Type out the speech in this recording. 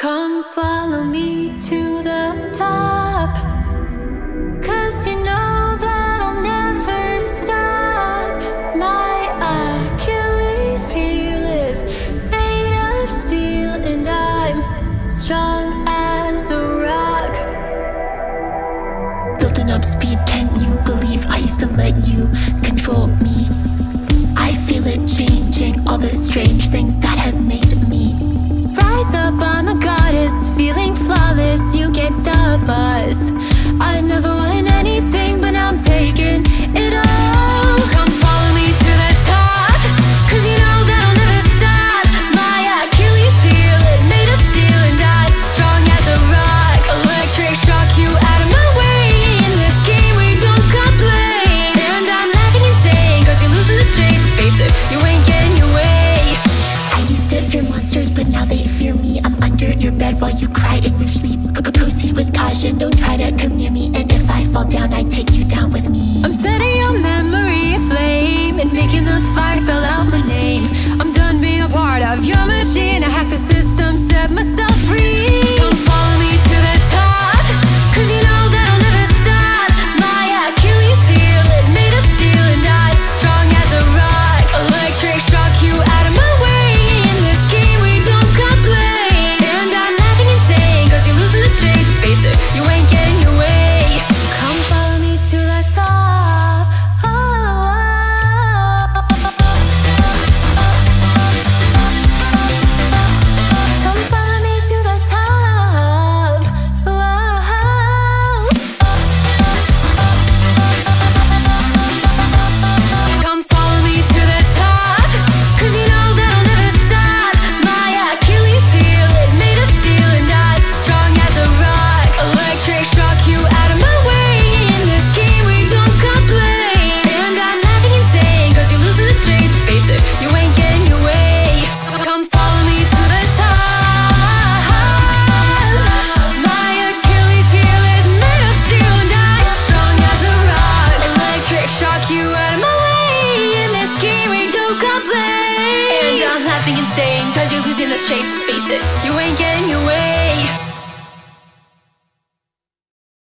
Come follow me to the top, 'cause you know that I'll never stop. My Achilles heel is made of steel, and I'm strong as a rock. Building up speed, can you believe I used to let you control me? I feel it changing, all the strange things that have made me Rise up, I'm a goddess, feeling flawless, you can't stop us. I never want anything, but now I'm taking it all. Come follow me to the top, 'cause you know that I'll never stop. My Achilles heel is made of steel, and I'm strong as a rock. Electric shock you out of my way. In this game we don't complain, and I'm laughing insane, 'cause you're losing the chase. Face it, you ain't getting your way. I used to fear monsters, but now they fear me. I'm under your bed while you cry in your sleep. Proceed with caution, don't try to come near me. And if I fall down, I take you down with me. I'm setting your memory aflame and making the fire spell out my name. I'm done being a part of your machine. I hack the system, set myself free. Come follow me to the top, 'cause you know that I'll never stop. My Achilles heel is made of steel, and I'm strong as a rock. Electric shock you out of my way. In this game we don't complain, and I'm laughing insane, 'cause you're losing this chase. Face it, you ain't getting your way. Come follow me to the top. Come follow me to the top. Come follow me to the top, 'cause you know that I'll never stop. My Achilles heel is made of steel, and I'm strong as a rock. Electric shock you out of my way. In this game we don't complain, and I'm laughing insane, 'cause you're losing this chase. Face it, you ain't getting your way. Come follow me to the top. My Achilles heel is made of steel, and I'm strong as a rock. Electric shock you out of my way. In this game we don't complain, and I'm laughing insane, 'cause you're losing this chase. Face it, you ain't getting your way.